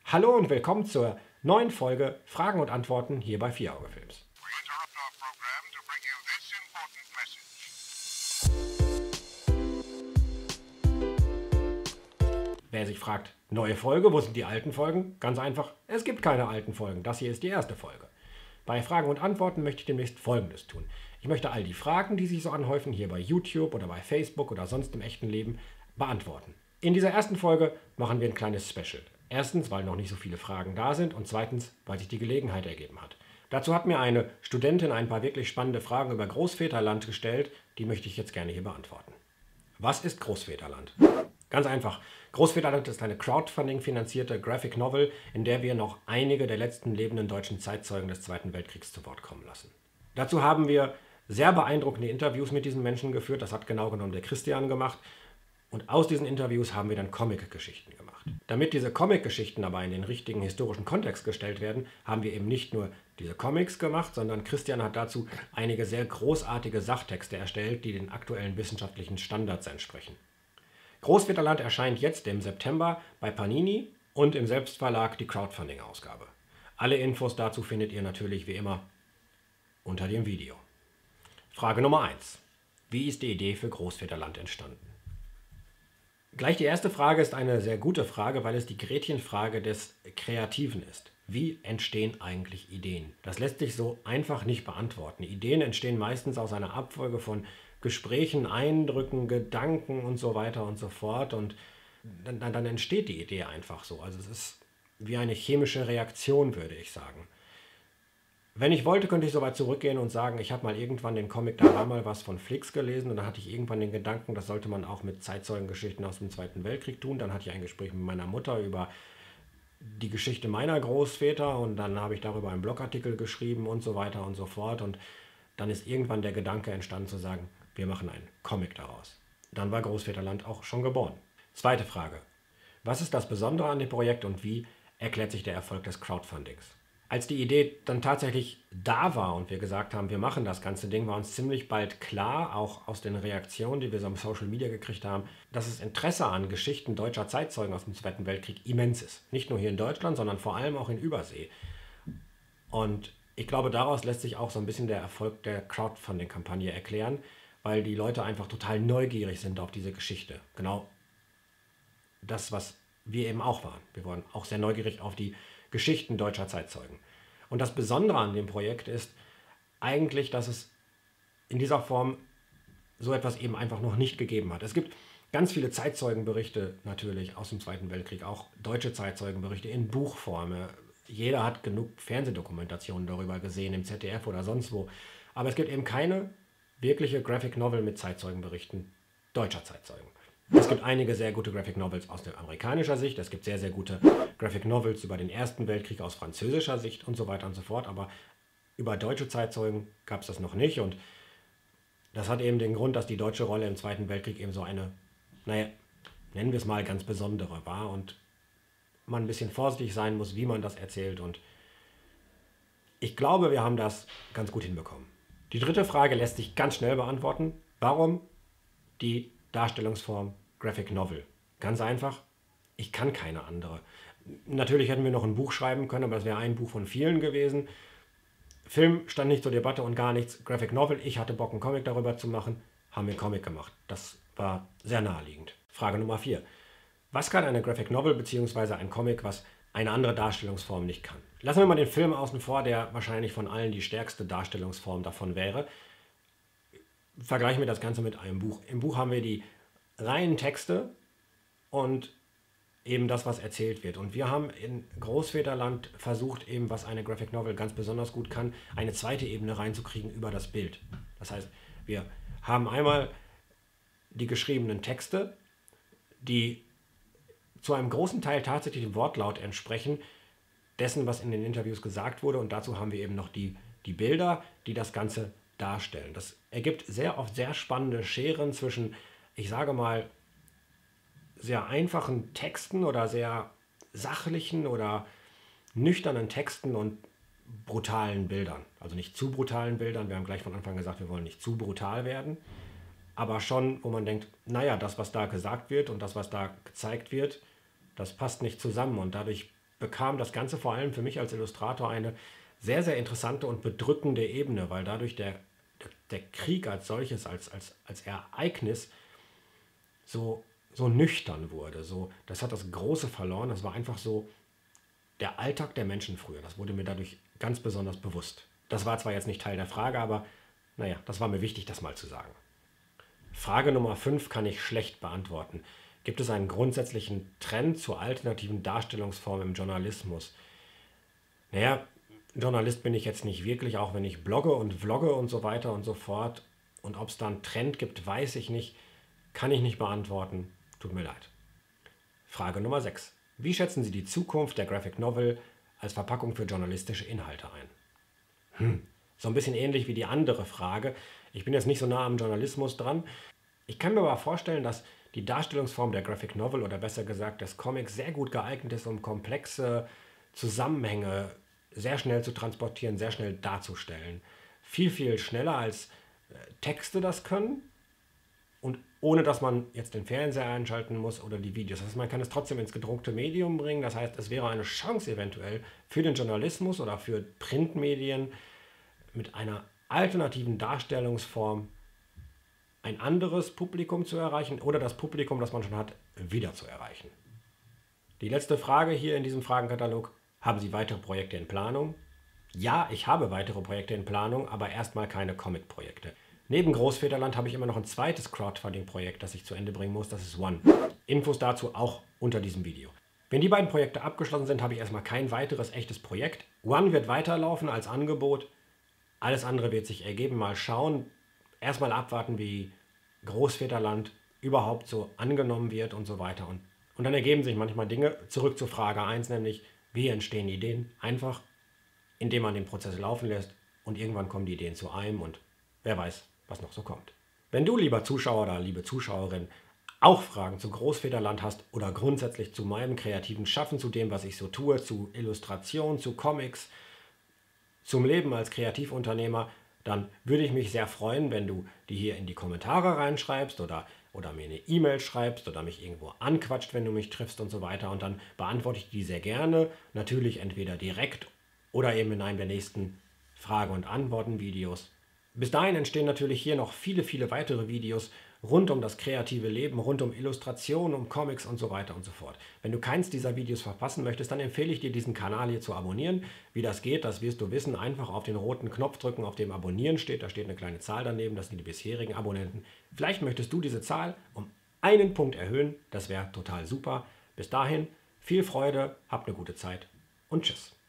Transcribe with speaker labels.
Speaker 1: Hallo und willkommen zur neuen Folge Fragen und Antworten hier bei Vierauge-Films. Wer sich fragt, neue Folge, wo sind die alten Folgen? Ganz einfach, es gibt keine alten Folgen. Das hier ist die erste Folge. Bei Fragen und Antworten möchte ich demnächst Folgendes tun. Ich möchte all die Fragen, die sich so anhäufen, hier bei YouTube oder bei Facebook oder sonst im echten Leben, beantworten. In dieser ersten Folge machen wir ein kleines Special. Erstens, weil noch nicht so viele Fragen da sind und zweitens, weil sich die Gelegenheit ergeben hat. Dazu hat mir eine Studentin ein paar wirklich spannende Fragen über Großväterland gestellt, die möchte ich jetzt gerne hier beantworten. Was ist Großväterland? Ganz einfach. Großväterland ist eine Crowdfunding-finanzierte Graphic Novel, in der wir noch einige der letzten lebenden deutschen Zeitzeugen des Zweiten Weltkriegs zu Wort kommen lassen. Dazu haben wir sehr beeindruckende Interviews mit diesen Menschen geführt. Das hat genau genommen der Christian gemacht. Und aus diesen Interviews haben wir dann Comic-Geschichten gemacht. Damit diese Comic-Geschichten aber in den richtigen historischen Kontext gestellt werden, haben wir eben nicht nur diese Comics gemacht, sondern Christian hat dazu einige sehr großartige Sachtexte erstellt, die den aktuellen wissenschaftlichen Standards entsprechen. Großväterland erscheint jetzt im September bei Panini und im Selbstverlag die Crowdfunding-Ausgabe. Alle Infos dazu findet ihr natürlich wie immer unter dem Video. Frage Nummer 1. Wie ist die Idee für Großväterland entstanden? Gleich die erste Frage ist eine sehr gute Frage, weil es die Gretchenfrage des Kreativen ist. Wie entstehen eigentlich Ideen? Das lässt sich so einfach nicht beantworten. Ideen entstehen meistens aus einer Abfolge von Gesprächen, Eindrücken, Gedanken und so weiter und so fort. Und dann entsteht die Idee einfach so. Also es ist wie eine chemische Reaktion, würde ich sagen. Wenn ich wollte, könnte ich so weit zurückgehen und sagen, ich habe mal irgendwann den Comic, da war mal was von Flix gelesen und dann hatte ich irgendwann den Gedanken, das sollte man auch mit Zeitzeugengeschichten aus dem Zweiten Weltkrieg tun. Dann hatte ich ein Gespräch mit meiner Mutter über die Geschichte meiner Großväter und dann habe ich darüber einen Blogartikel geschrieben und so weiter und so fort. Und dann ist irgendwann der Gedanke entstanden zu sagen, wir machen einen Comic daraus. Dann war Großväterland auch schon geboren. Zweite Frage. Was ist das Besondere an dem Projekt und wie erklärt sich der Erfolg des Crowdfundings? Als die Idee dann tatsächlich da war und wir gesagt haben, wir machen das ganze Ding, war uns ziemlich bald klar, auch aus den Reaktionen, die wir so im Social Media gekriegt haben, dass das Interesse an Geschichten deutscher Zeitzeugen aus dem Zweiten Weltkrieg immens ist. Nicht nur hier in Deutschland, sondern vor allem auch in Übersee. Und ich glaube, daraus lässt sich auch so ein bisschen der Erfolg der Crowdfunding-Kampagne erklären, weil die Leute einfach total neugierig sind auf diese Geschichte. Genau das, was wir eben auch waren. Wir waren auch sehr neugierig auf die Geschichten deutscher Zeitzeugen. Und das Besondere an dem Projekt ist eigentlich, dass es in dieser Form so etwas eben einfach noch nicht gegeben hat. Es gibt ganz viele Zeitzeugenberichte natürlich aus dem Zweiten Weltkrieg, auch deutsche Zeitzeugenberichte in Buchform. Jeder hat genug Fernsehdokumentationen darüber gesehen, im ZDF oder sonst wo. Aber es gibt eben keine wirkliche Graphic Novel mit Zeitzeugenberichten deutscher Zeitzeugen. Es gibt einige sehr gute Graphic Novels aus der amerikanischer Sicht, es gibt sehr, sehr gute Graphic Novels über den Ersten Weltkrieg aus französischer Sicht und so weiter und so fort, aber über deutsche Zeitzeugen gab es das noch nicht und das hat eben den Grund, dass die deutsche Rolle im Zweiten Weltkrieg eben so eine, naja, nennen wir es mal ganz besondere war und man ein bisschen vorsichtig sein muss, wie man das erzählt und ich glaube, wir haben das ganz gut hinbekommen. Die dritte Frage lässt sich ganz schnell beantworten. Warum die Darstellungsform Graphic Novel? Ganz einfach, ich kann keine andere. Natürlich hätten wir noch ein Buch schreiben können, aber das wäre ein Buch von vielen gewesen. Film stand nicht zur Debatte und gar nichts. Graphic Novel, ich hatte Bock, einen Comic darüber zu machen, haben wir einen Comic gemacht. Das war sehr naheliegend. Frage Nummer 4. Was kann eine Graphic Novel bzw. ein Comic, was eine andere Darstellungsform nicht kann? Lassen wir mal den Film außen vor, der wahrscheinlich von allen die stärkste Darstellungsform davon wäre. Vergleichen wir das Ganze mit einem Buch. Im Buch haben wir die reinen Texte und eben das, was erzählt wird. Und wir haben in Großväterland versucht, eben was eine Graphic Novel ganz besonders gut kann, eine zweite Ebene reinzukriegen über das Bild. Das heißt, wir haben einmal die geschriebenen Texte, die zu einem großen Teil tatsächlich dem Wortlaut entsprechen, dessen, was in den Interviews gesagt wurde. Und dazu haben wir eben noch die Bilder, die das Ganze darstellen. Das ergibt sehr oft sehr spannende Scheren zwischen, ich sage mal, sehr einfachen Texten oder sehr sachlichen oder nüchternen Texten und brutalen Bildern. Also nicht zu brutalen Bildern. Wir haben gleich von Anfang gesagt, wir wollen nicht zu brutal werden. Aber schon, wo man denkt, naja, das, was da gesagt wird und das, was da gezeigt wird, das passt nicht zusammen. Und dadurch bekam das Ganze vor allem für mich als Illustrator eine sehr, sehr interessante und bedrückende Ebene, weil dadurch der Krieg als solches, als Ereignis so nüchtern wurde. Das hat das Große verloren. Das war einfach so der Alltag der Menschen früher. Das wurde mir dadurch ganz besonders bewusst. Das war zwar jetzt nicht Teil der Frage, aber naja, das war mir wichtig, das mal zu sagen. Frage Nummer 5 kann ich schlecht beantworten. Gibt es einen grundsätzlichen Trend zur alternativen Darstellungsform im Journalismus? Naja, Journalist bin ich jetzt nicht wirklich, auch wenn ich blogge und vlogge und so weiter und so fort. Und ob es da einen Trend gibt, weiß ich nicht. Kann ich nicht beantworten. Tut mir leid. Frage Nummer 6. Wie schätzen Sie die Zukunft der Graphic Novel als Verpackung für journalistische Inhalte ein? So ein bisschen ähnlich wie die andere Frage. Ich bin jetzt nicht so nah am Journalismus dran. Ich kann mir aber vorstellen, dass die Darstellungsform der Graphic Novel oder besser gesagt des Comics sehr gut geeignet ist, um komplexe Zusammenhänge sehr schnell zu transportieren, sehr schnell darzustellen. Viel, viel schneller als Texte das können und ohne dass man jetzt den Fernseher einschalten muss oder die Videos. Das heißt, man kann es trotzdem ins gedruckte Medium bringen. Das heißt, es wäre eine Chance eventuell für den Journalismus oder für Printmedien mit einer alternativen Darstellungsform ein anderes Publikum zu erreichen oder das Publikum, das man schon hat, wieder zu erreichen. Die letzte Frage hier in diesem Fragenkatalog. Haben Sie weitere Projekte in Planung? Ja, ich habe weitere Projekte in Planung, aber erstmal keine Comic-Projekte. Neben Großväterland habe ich immer noch ein zweites Crowdfunding-Projekt, das ich zu Ende bringen muss. Das ist One. Infos dazu auch unter diesem Video. Wenn die beiden Projekte abgeschlossen sind, habe ich erstmal kein weiteres echtes Projekt. One wird weiterlaufen als Angebot. Alles andere wird sich ergeben. Mal schauen. Erstmal abwarten, wie Großväterland überhaupt so angenommen wird und so weiter. Und dann ergeben sich manchmal Dinge. Zurück zur Frage 1, nämlich, wie entstehen Ideen? Einfach, indem man den Prozess laufen lässt und irgendwann kommen die Ideen zu einem und wer weiß, was noch so kommt. Wenn du, lieber Zuschauer oder liebe Zuschauerin, auch Fragen zu Großväterland hast oder grundsätzlich zu meinem kreativen Schaffen, zu dem, was ich so tue, zu Illustration, zu Comics, zum Leben als Kreativunternehmer, dann würde ich mich sehr freuen, wenn du die hier in die Kommentare reinschreibst oder mir eine E-Mail schreibst oder mich irgendwo anquatscht, wenn du mich triffst und so weiter. Und dann beantworte ich die sehr gerne. Natürlich entweder direkt oder eben in einem der nächsten Frage- und Antworten-Videos. Bis dahin entstehen natürlich hier noch viele, viele weitere Videos rund um das kreative Leben, rund um Illustration, um Comics und so weiter und so fort. Wenn du keins dieser Videos verpassen möchtest, dann empfehle ich dir, diesen Kanal hier zu abonnieren. Wie das geht, das wirst du wissen. Einfach auf den roten Knopf drücken, auf dem Abonnieren steht. Da steht eine kleine Zahl daneben, das sind die bisherigen Abonnenten. Vielleicht möchtest du diese Zahl um einen Punkt erhöhen. Das wäre total super. Bis dahin, viel Freude, habt eine gute Zeit und tschüss.